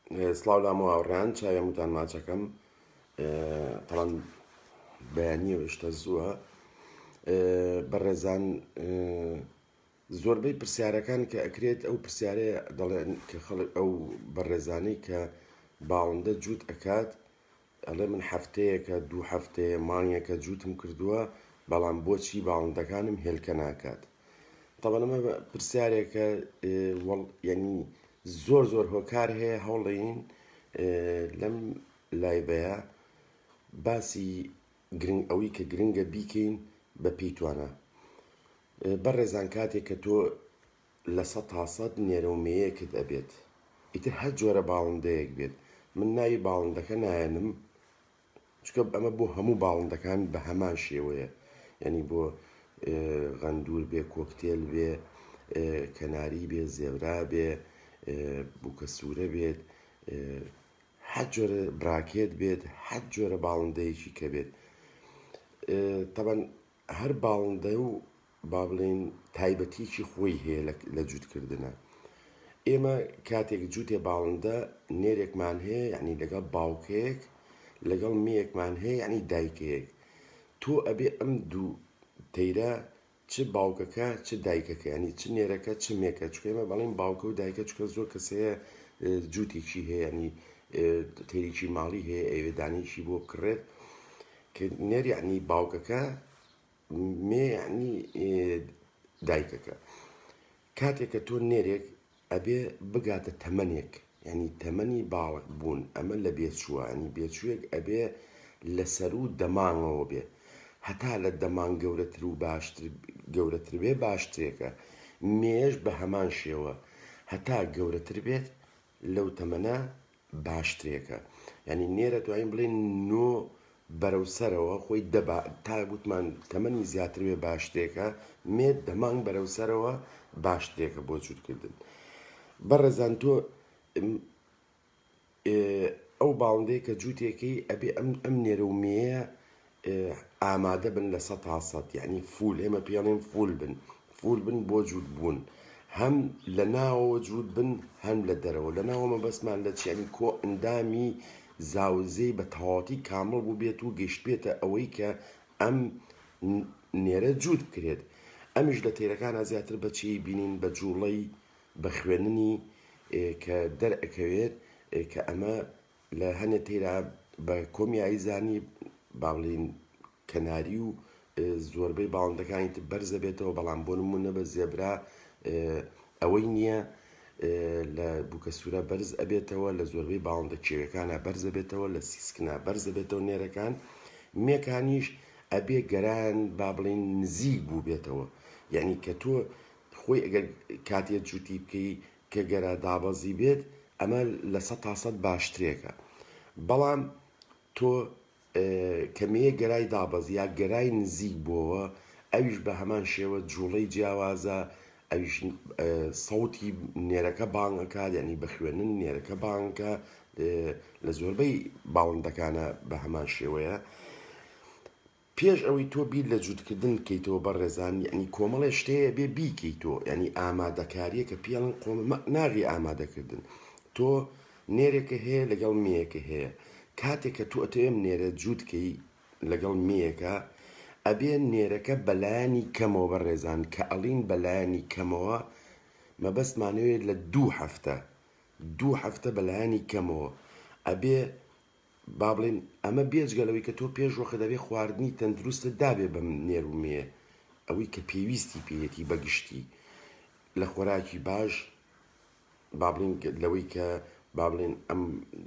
سڵاو لام و هاوڕان چاوێمتان ماچەکەم تەڵەن بەیانیەوە شتە زووە بەڕێزان زۆربەی پرسیارەکان کە ئەکرێت ئەو پرسیارەیە دەڵێن کە خەڵک ئەو بەڕێزانەی کە باڵندە جووت ئەکات ئەڵێ من هەفتەیەکە دوو هەفتەیە مانگێکە جووتم کردووە بەڵام بۆچی باڵندەکانم هێلکە ناکات. طبعا ئەمە پرسیارێکە یعنی زۆر هۆکار هەیە هەوڵین لەم لایڤەیە باسی ئەوەی کە گرنگە بیکەین بە پێیتوانە. بەڕێزان کاتێک کە تۆ لە 100% نێرەومەیەکت ئەبێت ئیتر هەر جۆرە باڵندەیەک بێت، من ناوی باڵندەکە نایەنم چکە ئەمە بۆ هەموو باڵندەکان بە هەمان شێوەیە، یعنی بۆ غەندور بێ، کۆکتێل بێ، کەناری بێ، زێورا بێ، بووکە سوورە بێت، هەر جۆرە براکێت بێت، هەر جۆرە باڵندەیەکی کە بێت. طبعا هەر باڵندە و با بڵێن تایبەتیکی خۆی هەیە لە جووتکردنە. ئێمە کاتێک جووتێ باڵندە نێرێکمان هەیە، یعنی لەگەڵ باوکەیەک لەگەڵ مێیەکمان هەیە، یعنی دایکەیەک. تۆ ئەبێ ئەم دوو تەیرە چ باوکەکە چ دایکەکە، ینی چ نێرەکە چ مێکە، چکە ئێمە بەڵێن باوکە و دایکە چکە زۆر کەسەیە جووتێکی هەیە، ینی تێریکی ماڵی هەیە ئەوێدانێکی بۆ بکڕێت کە نێر یعنی باوکەکە، مێ یعنی دایکەکە. کاتێک کە تۆ نێرێک ئەبێ بگاتە تەمەنێک، ینی تەمەنی باڵک بوون، ئەمە لە بێچووە، ینی بێچوویەک ئەبێ لەسەر و دەمانەوە بێ، هەتا لە دەمان گەورەتر و گەورەتر بێ باشترێکە. مێش بە هەمان شێوە هەتا گەورەتر بێت لەو تەمەنە باشترێکە. ینی نێرە توانین بڵێن نۆ بەرەوسەرەوە خۆی تا گوتمان تەمەنی زیاتر بێ باشترێکە، مێ دەمانگ بەرەوسەرەوە باشترێکە بۆ جووتکردن. بەڕێزان تۆ ئەو باڵندەیە کە جووتێکی ئەبێ ئەم نێرەومەیە ئامادە بن لە 100%، یعنی فول، ئێمە پێڵێن فول بن بۆ جووت بوون، هەم لە ناوەوە جووت بن هەم لە دەرەوە. لە ناوەمە بەسمان لە چیانی کۆ ئەندامی زاوزەی بە تەواوەتی کامڵ بوو بێت و گەشت بێتە ئەوەی کە ئەم نێرە جووت بکرێت. ئەمیش لە تێرەکانە زیاتر بەچی بینین بە جوڵەی بە خوێننی کە دەرئەکەوێت کە ئەمە لە هەنە تێرا بە کۆمیایی زانی با بڵێن کەناری و زۆربەی باڵندەکانی تر بەرزە بێتەوە، بەڵام بۆ نمونە بە زێبرا ئەوەی نییە، لە بووکە سوورە بەرز ئەبێتەوە، لە زۆربەی باڵندە کێوەکانە بەرزە بێتەوە، لە سیسکنا بەرزە بێتەوە نێرەکان. مێکانیش ئەبێ گەران با بڵێن نزیک بوو بێتەوە، یعنی کە تۆ خۆی ئەگەر کاتێت جووتی بکەی کە گەرا دابەزی بێت ئەمە لە 100% باشترێکە. بەڵام تۆ کەمەیە گەرای دابەزی یا گەرای نزیک بووەوە، ئەویش بە هەمان شێوە جوڵەی جیاوازە، ئەویش سەوتی نێرەکە بانگەکات، یعنی بە خوێنن نێرەکە بانگەکە، لە زۆربەی باڵندەکانە بە هەمان شێوەیە. پێش ئەوەی تۆ بیر لە جووتکردن بکەیتەوە بەڕێزان، یعنی کۆمەڵێ شتەیە بێ بیکەیتەوە، یعنی ئامادەکاریە کە پێڵن ناغی ئامادەکردن. تۆ نێرێکە هەیە لەگەڵ مێیەکە هەیە، کاتێک کە تۆ ئەتەوێم نێرە جووتکەی لەگەڵ مێیەکە ئەبێ نێرەکە بەلایانی کەمەوە بەڕێزان، کە ئەڵین بەلایانی کەمەوە مەبەستمانەوێت لە دوو هەفتە بەلایانی کەمەوە ئەبێ با بڵێن ئەمە بێجگەلەوەی کە تۆ پێش وەخت دەبێ خواردنی تەندروستت دابێ بەم نێرومێ، ئەوەی کە پێویستی پێیەتی بەگشتی لە خۆراکی باش، با بڵێن لەوەی کە با بڵێن ئەم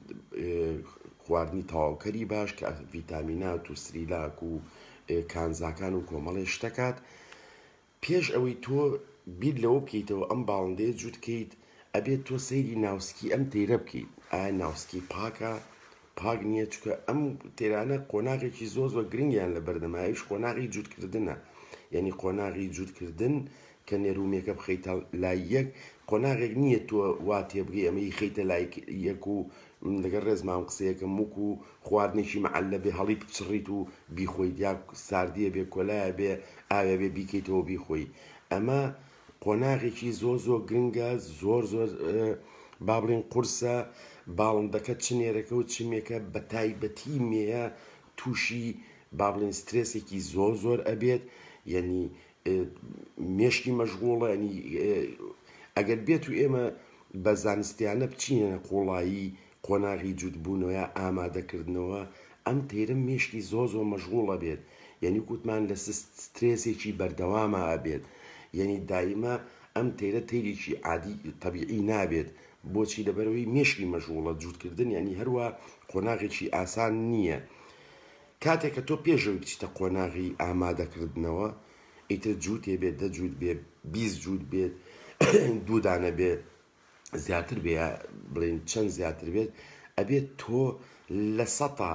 خواردنی تەواوکەری باش کە ڤیتامینات و سریلاک و کانزاکان و کۆمەڵێ شتەکات. پێش ئەوەی تۆ بیر لەوە بکەیتەوە ئەم باڵندەیە جووتکەیت ئەبێت تۆ سەیری ناوسکی ئەم تێرە بکەیت، ئایا ناوسکی پاکە پاک نییە، چکە ئەم تێرانە قۆناغێکی زۆر گرنگیان لە بەردەمایش قۆناغی جووتکردنە، یعنی قۆناغی جووتکردن کە نێرومێکە بخەیتە لای یەک، قۆناغێک نییە تۆ وا تێبگەی ئەمەی خەیتە لای یەک و لەگەڵ ڕێزمام قسەیەکەم وەکو خواردنێکی مەعەلە بێ هەڵی بچڕیت و بیخۆیت، یا ساردیە بێ کۆلایە بێ ئاوێ بێ بیکەیتەوە بیخۆی. ئەمە قۆناغێکی زۆر گرنگە، زۆر با بڵێن قورسە باڵندەکە چنێرەکە و چمێکە بە تایبەتی مێە تووشی با بڵێن سترێسێکی زۆر ئەبێت یعنی مێشکی مەشغوڵە ینی ئەگەر بێت و ئێمە بە زانستیانە بچینە قوڵایی قۆناغی جووتبوونەوە یا ئامادەکردنەوە ئەم تێرە مێشکی زۆر مەشغوڵە بێت یعنی کووتمان لە سترێسێکی بەردەوامە ئەبێت یعنی دایمە ئەم تێرە تێرێکی عادی تەبیعی نابێت بۆچی لەبەرەوەی مێشکی مەشغوڵە جووتکردن ینی هەروە قۆناغێکی ئاسان نییە کاتێک کە تۆ پێشەوەی بچیتە قۆناغی ئامادەکردنەوە ئیتر جووتێ بێت دە جووت بێت 20 جووت بێت دوودانە بێت زیاتر بێ بڵێن چەند زیاتر بێت ئەبێت تۆ لە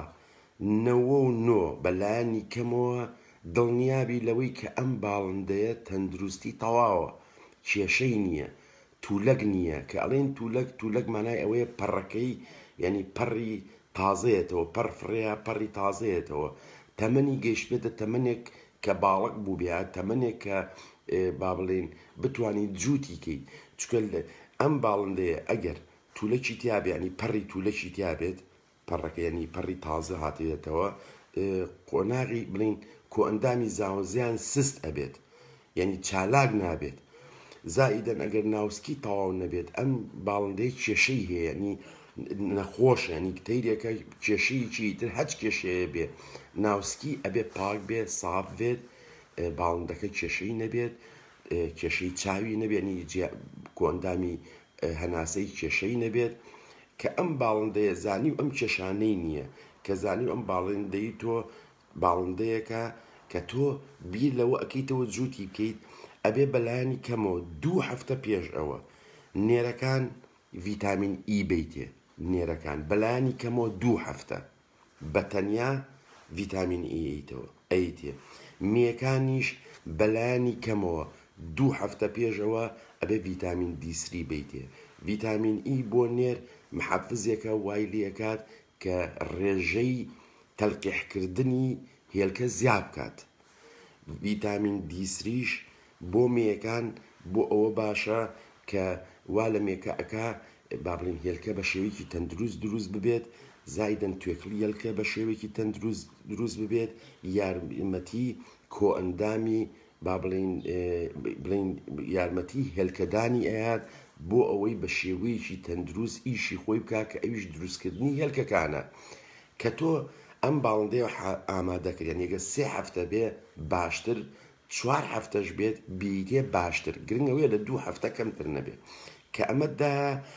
99 بەلایانی کەمەوە دڵنیابی لەوەی کە ئەم باڵندەیە تەندروستی تەواوە کێشەی نییە توولەک نییە کە ئەڵێن توولەک مانای ئەوەیە پەڕەکەی ینی پەڕی تازەیەتەوە پەر فڕێە پەڕی تازەیەتەوە تەمەنی گەیشت بێتە تەمەنێک کە باڵک بوو بێ تەمەنێک کە با بڵێن بتوانیت جووتی کەیت چکە ئەم باڵندەیە ئەگەر توولەکی تیابێ ینی پەڕی توولەکی تیابێت پەڕەکە ینی پەڕی تازە هاتوێتەوە قۆناغی بڵین کۆئەندامی زاوەزیان سست ئەبێت یعنی چالاک نابێت زائیدەن ئەگەر ناوسکی تەواو نەبێت ئەم باڵندەی کێشەی هەیە ینی نەخۆشە ینی تەیرێکە کێشەیەکی تر هەچ کێشەیە بێ ناوسکی ئەبێ پاک بێت ساف بێت باڵندەکە کێشەی نەبێت کێشەی چاوی نەبێنی کۆئەندامی هەناسەی کێشەی نەبێت کە ئەم باڵندەیە زانی و ئەم کێشانەی نییە کە زانی و ئەم باڵندەی تۆ باڵندەیەکە کە تۆ بیر لەوە ئەکەیتەوە جووتی بکەیت ئەبێ بەلایانی کەمەوە 2 هەفتە پێش ئەوە نێرەکان ڤیتامین ئی بیتێ نێرەکان بەلایانی کەمەوە 2 هەفتە بە تەنیا ڤیتامین ئەیتێ میەکانیش بەلایانی کەمەوە 2 هەفتە پێشەوە ئەبێ ڤیتامین دیسری بیتێ ڤیتامین ئی بۆ نێر محەفزێکە وای لێکات کە ڕێژەی تەلقیحکردنی هێلکە زیاد بکات ڤیتامین دیسریش بۆ میەکان بۆ ئەوە باشە کە وا لە مێکە ئەکا با بڵێن هێلکە بە شێوەیەکی تەندروست دروست ببێت زایدەن توێکڵی هێلکە بە شێوەیەکی تەندروست دروست ببێت یارمەتی کۆئەندامی با بڵێن یارمەتی هێلکەدانی ئەیات بۆ ئەوەی بە شێوەیەکی تەندروست ئیشی خۆی بکات کە ئەویش دروستکردنی هێلکەکانە کە تۆ ئەم باڵندەیە ئامادەکردیان یەگە 3 هەفتە بێ باشتر 4 هەفتەش بێت بیتێ باشتر گرنگەوەیە لە 2 هەفتە کەمتر نەبێت کە ئەمەدا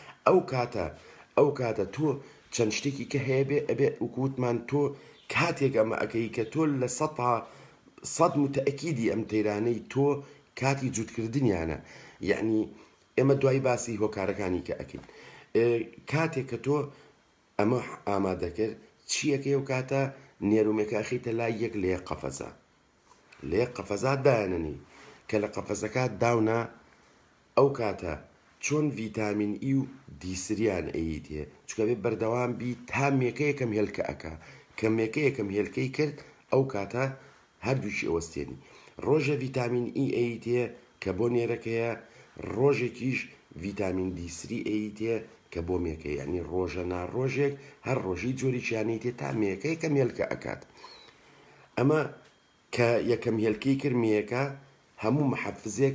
ئەو کاتە تۆ چەند شتێکی کە هەیە بێ ئەبێ وکووتمان تۆ کاتێک ئەمە ئەەکەی کە تۆ لە 100 متەئەکیدی ئەم تەیرانەی تۆ کاتی جووتکردنیانە یعنی ئێمە دوای باسی هۆکارەکانی کە ئەکەین کاتێک کە تۆ ئەمە ئامادەکرد چیەکەی و کاتە نێرومێکە ئەخیتە لای یەک لێ قەفەزە لێ قەفەزات دایاننی کە لە قەفەزەکە داونا ئەو کاتە چۆن ڤیتامین ئی و دیسریان ئەیتێ چکە بێ بەردەوام بی تا مێکە یەکەم هێلکە ئەکا کە مێکە یەکەم هێلکەی کرد ئەو کاتە هەردووشی ئەوەستێنی ڕۆژە ڤیتامین ئی ئەیتێ کە بۆ نێرەکەیە ڕۆژێکیش ڤیتامین دیسری ئەیتێ کە بۆ مێکە ینی ڕۆژە ناڕۆژێک هەر ڕۆژی جۆریچیانەی تێ تا مێکە یەکەم هێلکە ئەکات ئەمە کە یەکەم هێلکەی کرد مێکە هەموو محەفزێک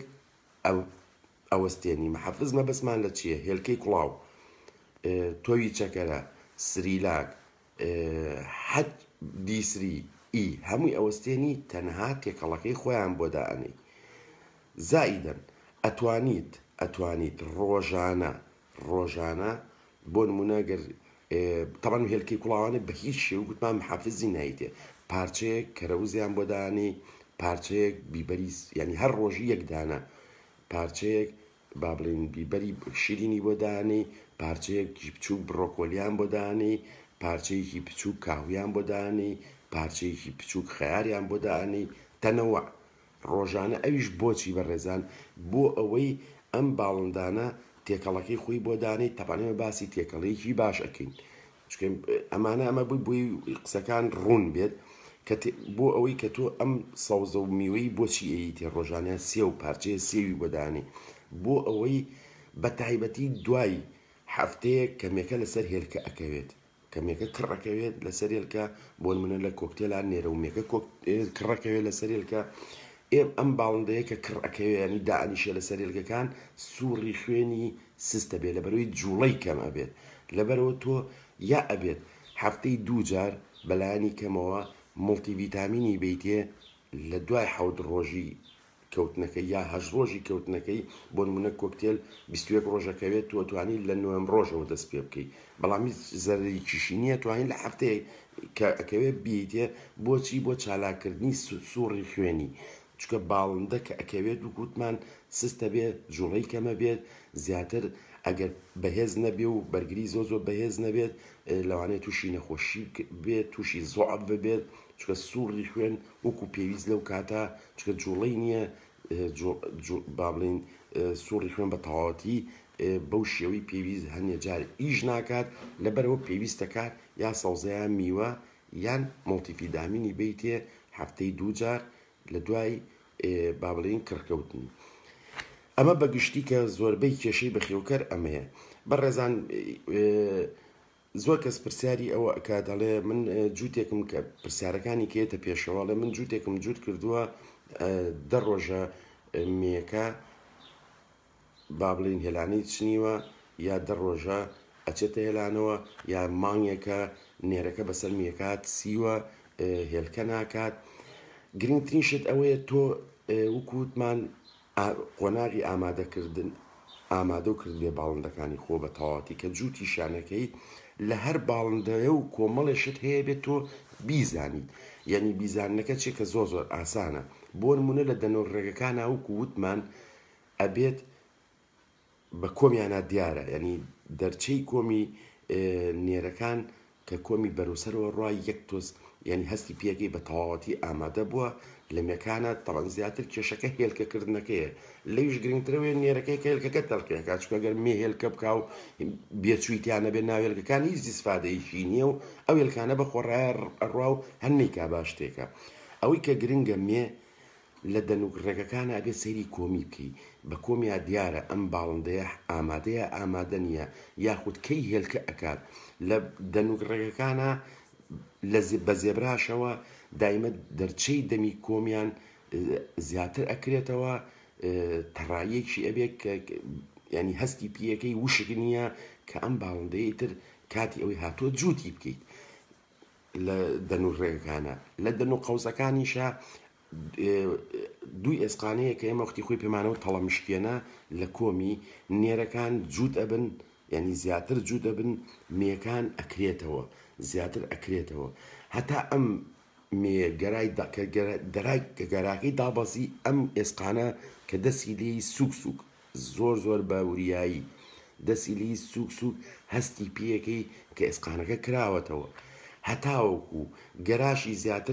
ئەوەستێنی محەفز مەبەسمان لە چییە هێلکەی کوڵاو تۆوی چەکەرە سریلاک حەج دیسری ئی هەمووی ئەوەستێنی تەنها تێکەڵەکەی خۆیان بۆ دائەنێ زائیدەن ئەتوانیت ڕۆژانە بۆ نمونە گەر تەمان هێلکەی کوڵاوانە بە هیچ شێو گوتمان محەفزی نایتێ پارچەیەک کەرەوزیان بۆ دانی پارچەیەک بیبەری ینی هەر ڕۆژی یەکدانە پارچەیەک با بڵێن بیبەری شیرینی بۆ دانی پارچەیەکی بچووک بڕۆکۆلیان بۆ دانی پارچەیەکی بچووک کاویان بۆ دانی پارچەیەکی بچووک خەیاریان بۆ دانی تەنەوە ڕۆژانە ئەویش بۆچی بەڕێزان بۆ ئەوەی ئەم باڵندانە تێکەڵەکەی خۆی بۆ دانی تەپانەوە باسی تێکەڵەیەکی باش ئەەکەین ئەمانە ئەمە بووی قسەکان ڕوون بێت کە بۆ ئەوەی کە تۆ ئەم سەوزە و میوەی بۆچی ئەیتێ ڕۆژانە سێ و پارچەیە سێوی بۆ دانی بۆ ئەوەی بە تایبەتی دوای هەفتەیەک کەمێکە لەسەر هێلکە ئەکەوێت کەمێکە کڕەکەوێت لەسەر هێلکە بۆ منە لە کۆکتێلان نێرەومێکە کڕەکەوێت لەسەر هێلکە ئەم باڵندەیە کە کڕەکەوێت ینی دائنیشە لەسەر هێلکەکان سووڕی خوێنی سستە بێت لەبەرەوەی جوڵەی کەم ئەبێت لەبەرەوە تۆ یا ئەبێت هەفتەی دوو جار بەلایانی کەمەوە مڵتیڤیتامینی بیتێ لە دوای حەوت ڕۆژی کەوتنەکەی یا هەژ ڕۆژی کەوتنەکەی بۆ نمونە کۆکتێل 21 ڕۆژەکەوێت تۆ توانین لە نوێم ڕۆژەوە دەست پێ بکەیت بەڵامی زەرری کیشی نییە توانین لە هەفتەیە کە ئەکەوێت بیتێ بۆچی بۆ چالاکردنی سووڕی خوێنی چکە باڵندە کە ئەکەوێت و گوتمان سستە بێت جوڵەی کەمە بێت زیاتر ئەگەر بەهێز نەبێ و بەرگری زۆ بەهێز نەبێت لەوانەیە تووشی نەخۆشی بێت تووشی زۆعب ببێت چکە سووڕی خوێن وەکو پێویست لەو کاتە چکە جوڵەی نییە با بڵین سووڕی خوێن بە تەواوەتی بەو شێوەی پێویست هەندێک جار ئیش ناکات لەبەرەوە پێویستەکات یا سەوزەیان میوە یان مڵتیڤیتامینی بیتێ هەفتەی دوو جار لە دوای با بڵین کڕکەوتنی ئەمە بەگشتی کە زۆربەی کێشەی بەخێوکەر ئەمەیە بەڕێزان زۆر کەس پرسیاری ئەوە ئەکات دەڵێ من جووتێکم کە پرسیارەکانی کێتە پێشەوەڵێ من جووتێکم جووت کردووە دە ڕۆژە مێکە با بڵین هێلانەی چنیوە یا دە ڕۆژە ئەچێتە هێلانەوە یا مانگێکە نێرەکە بەسەر میەکات سیوە هێلکە ناکات گرنگترین شت ئەوەیە تۆ وکووتمان قۆناغی ئامادەکردن ئامادە و کردێ باڵندەکانی خۆ بە تەواوەتی کە جووتی شانەکەی لە هەر باڵندەیە و کۆمەڵێشت هەیە بێت تۆ بیزانیت یعنی بیزانەکە چێ کە زۆر ئاسانە بۆ نمونە لە دەنۆڕێگەکان وەکو وتمان ئەبێت بە کۆمیانە دیارە ینی دەرچەی کۆمی نێرەکان کە کۆمی بەرەوسەرەوە ڕای یەک تۆز ینی هەستی پێگەی بە تەواوەتی ئامادە بووە لە مێکانە تەڵەن زیاتر کێشەکە هێلکەکردنەکەیە لەویش گرنگترەوەی نێرەکەی کە هێلکەکە تەڵکێکا چکە گەر مێ هێلکە بکا و بێچوویتیانە بێت ناوێلکەکان هیچ ئیسفادەیەکی نییە و ئەو هێلکانە بە خۆڕایە ئەڕوا و هەنێکا باش شتێکە ئەوەی کە گرنگە مێ لە دەنوڕێگەکانە ئەبێت سەیری کۆمی بکەی بە کۆمیا دیارە ئەم باڵندەیە ئامادەیە ئامادە نییە یاخود کەی هێلکە ئەکات لە دەنوڕێگەکانە بە زێبراشەوە دایمە دەرچەی دەمی کۆمیان زیاتر ئەکرێتەوە تەڕایەکی ئەبێت کە ینی هەستی پیەکەی وشک نییە کە ئەم باڵندەیە تر کاتی ئەوەی هاتووە جووتی بکەیت لە دەنوڕێگەکانە لە دەنو قەوزەکانیشە دوی ئێسقانەیە کە ئێمە وەختی خۆی پێمانەوە تەڵەمشکێنە لە کۆمی نێرەکان جووت ئەبن ینی زیاتر جووت ئەبن مێکان ئەکرێتەوە زیاتر ئەکرێتەوە هەتا ئەم گەرای گەراکەی دابەزی ئەم ئێسقانە کە دەستی لێی سوک زۆر باوریایی دەستی لێی سوک هەستی پێەکەی کە ئێسقانەکە کراوەتەوە هەتاوەکو گەراشی زیاتر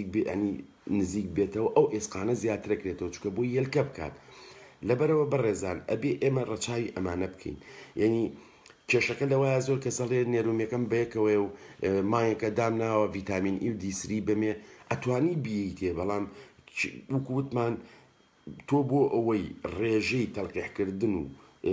نزیک بێتەوە ئەو ئێسقانە زیاترەکرێتەوە چکە بۆی هێلکە بکات لەبەرەوە بەڕێزان ئەبێ ئێمە ڕەچاوی ئەمانە بکەین یعنی کێشەکە لەوەیە زۆر کەسەڵێ نێرومەکەم بەیەکەوە و مایەکە دامناوە ڤیتامین ئی و دیسری بەمێ ئەتوانی بیتێ بەڵام وکووتمان تۆ بۆ ئەوەی ڕێژەی تەڵقیحکردن و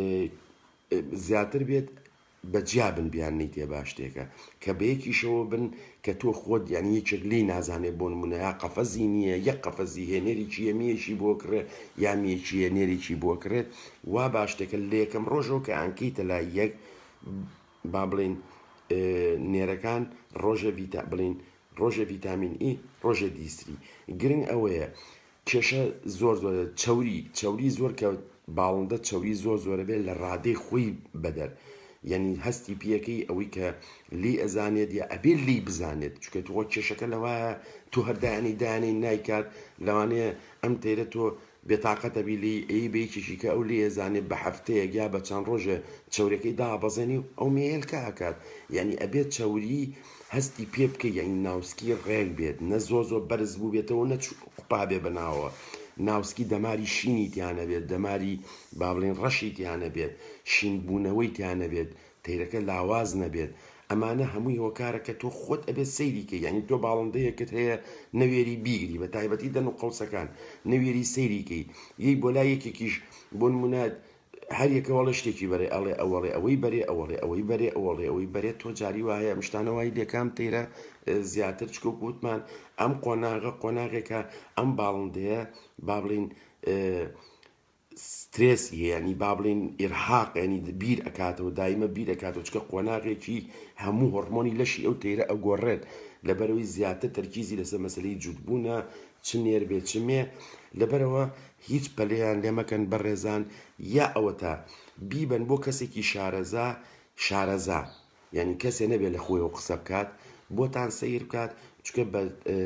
زیاتر بێت بەجیابن بیاننی تێ باش شتێکە کە بەیەکیشەوە بن کە تۆ خۆت یانی یەکێک لی نازانێت بۆ نمونە یا قەفەزی نییە یەک قەفەزی هێنێریی ئەمیەشی بۆ کرێت یا میەکی هێنێریی بۆ کرێت وا باش شتێکە لە یەکەم ڕۆژەوە کە ئەنکەیتە لای یەک با بڵین نێرەکان بڵین ڕۆژە ڤیتامین ئی ڕۆژە دیستری گرنگ ئەوەیە کێشە زۆر چەوری زۆر کە باڵندە چەوری زۆرە بێت لە ڕادەی خۆی بەدەر یعنی هەستی پیەکەی ئەوەی کە لی ئەزانێت یا ئەبێ لی بزانێت چکە تۆ کێشەکە لەوایە تۆ هەردانی دانەی نایکات لەوانەیە ئەم تێرە تۆ بێتاقەتە بیلی ئەی بەیەکیشی کە ئەو لی ئەزانێت بە هەفتەیەک یا بە چەند ڕۆژە چەورەکەی دابەزێنی و ئەو مێلکە ئەکات یعنی ئەبێت چەوری هەستی پێ بکە یعنی ناوسکی ڕێک بێت نە زۆر بەرز بوو بێتەوە نە قوپا بێ بەناوە ناوسکی دەماری شینی تیانە بێت دەماری با بڵین ڕەشی تیانە بێت شینبوونەوەی تیانە بێت تەیرەکە لاواز نەبێت ئەمانە هەمووی هۆکارەکە تۆ خۆت ئەبێت سەیریکە یعنی تۆ باڵندەیەکت هەیە نەوێری بیگری بە تایبەتی دەن و قەوسەکان نەوێری سەیریکەی یەی بۆ لای یەکێکیش بۆ نمونە هەر یەکەوەڵە شتێکی بەرێ ئەڵێ ئەوەڵێ ئەوەی بەرێ ئەوەڵێ ئەوەی بەرێ ئەوەڵێ ئەوەی بەرێ تۆ جاری وایە مشتانەوەی لێکام تێرە زیاتر چکە گوتمان ئەم قۆناغێکە ئەم باڵندەیە با بڵین سترێسی هەیە ینی با بڵین ئیرهاق ینی بیر ئەکاتەوە دایمە بیر ئەکاتەوە چکە قۆناغێکی هەموو هۆرمۆنی لەشی ئەو تێرە ئەگۆڕێت لەبەرەوەی زیاتر تەرکیزی لەسەر مەسەلەی جووتبوونە چ نێر بێ چمێ لەبەرەوە هیچ پەلەیان لێمەکەن بەڕێزان یا ئەوەتە بیبن بۆ کەسێکی شارەزا ینی کەسێ نەبێت لە خۆیەوە قسە بکات بۆتان سەیر بکات چکە بە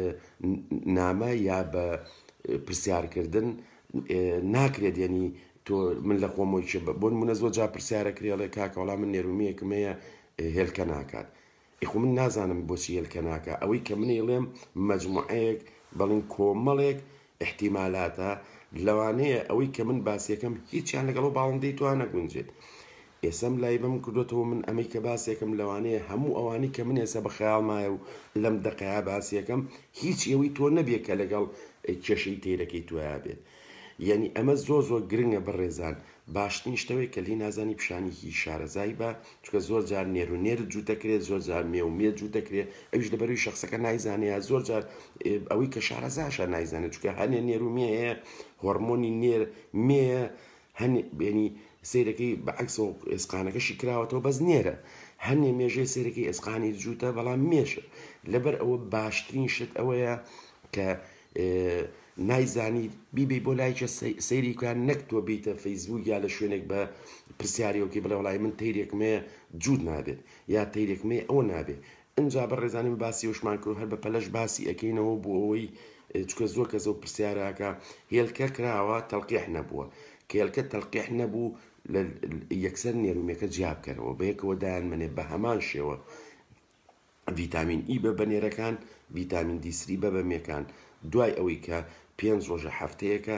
نامە یا بە پرسیارکردن ناکرێت ینی تۆ من لە خۆمۆی بۆ منە زۆر جا پرسیارەکرێڵێ کاکەوەڵا من نێرومیەکمەیە هێلکە ناکات ئیخۆ من نازانم بۆچی هێلکە ناکە ئەوەی کە من ئێڵێم مەجموعەیەک بەڵین کۆمەڵێک احتیمالاتە لەوانەیە ئەوەی کە من باسیەکەم هیچیان لەگەڵەوە باڵندەی توان نەگونجێت ئێسم لای بەم کردوتەوە من ئەمەی کە باسیەکەم لەوانەیە هەموو ئەوانی کە من ئێستا بە خەیاڵمایە و لەم دقەیە باسیەکەم هیچ ئەوەی تۆ نەبێت کە لەگەڵ کێشەی تێرەکەی تویا بێت یعنی ئەمە زۆر گرنگە بەڕێزان باشترین شتەوەی کە لی نازانی پیشانی هیچ شارەزایی بە چکە زۆر جار نێر و نێر جوو دەکرێت زۆر جار مێ و مێ جوو دەکرێت ئەوش لەبەروی شخصەکە نایزانەیە زۆر جار ئەوەی کە شارەزاشە نایزانێت چکە هەنێ نێر و مێ هەیە هۆرمۆنی نێر مێ هەنێ بێنی سیرەکەی بەعکسەوە ئێسقانەکەشی کراوەتەوە بەس نێرە هەنێ مێژەی سیرەکەی ئێسقانی جووتە بەڵام مێشە لەبەر ئەوە باشترین شت ئەوەیە کە نایزانی بیبی بۆ لایکە سەیریکان نەک تۆ بیتە فەیسبوک یا لە شوێنێک بە پرسیاریەوەکی بڵێ وڵای من تەیرێکمێ جوود نابێت یا تەیرێکمێ ئەوە نابێت ئەجا بە ڕێزانی باسی وشمان کرد هەر بە پەلەش باسی ئەەکەینەوە بۆ ئەوەی چکە زۆر کەسە و پرسیارەکە هێلکە کراوە تەڵقیح نەبووە کە هێلکە تەڵقیح نەبوو لە یەکسەر نێرومێکە جیابکەرەوە بە یەکەوە دایان منێ بە هەمان شێوە ڤیتامین ئی بە بەنێرەکان ڤیتامین دیسری بە بەمێکان دوای ئەوەی کە 5 ڕۆژە هەفتەیەکە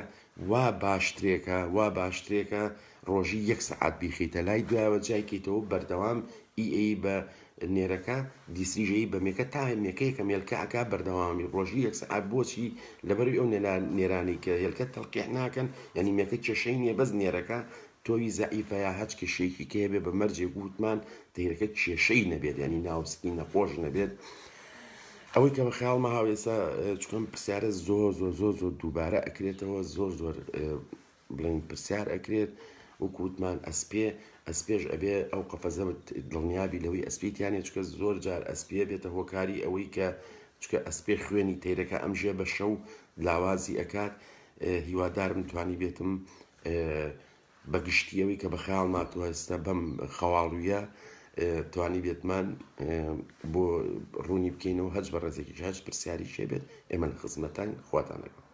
وا باشترێکە ڕۆژی 1 سەعات بیخیتە لای دوایەوە جایکەیتەوە بەردەوام ئی بە نێرەکە دیسریژەیی بەمێکە تا هەمێکەیەکە مێلکە ئەکا بەردەوامی ڕۆژی 1 سەعات بۆچی لەبەروی ئەو نێرانی کە هێلکە تەڵقیح ناکەن ینی مێکە کێشەی نییە بەس نێرەکە تۆوی زەعیفە یا هەچ کێشەیەکی کێ بێ بە مەرجێک گوتمان تێرەکە کێشەی نەبێت ینی ناوسکی نەخۆش نەبێت ئەوەی کە بە خەیاڵمە هاوێستا چکەم پرسیارە زۆر دووبارە ئەکرێتەوە زۆر بڵین پرسیار ئەکرێت وەکووتمان ئەسپێش ئەبێ ئەو قەفەزە دڵنیابی لەوەی ئەسپیتیانێت چکە زۆر جار ئەسپێ بێتە هۆکاری ئەوەی کە چکە ئەسپێ خوێنی تێرەکە ئەمژێ بە شەو لاوازی ئەکات هیوادارم توانی بێتم بەگشتیەوەی کە بە خەیاڵ ماتوە ئێستا بەم خەواڵویە توانی بێتمان بۆ ڕوونی بکەینەوە هەچ بە ڕێزێکی هەچ پرسیاری شێ بێت ئێمە لە خزمەتان خواتان لەگەڵ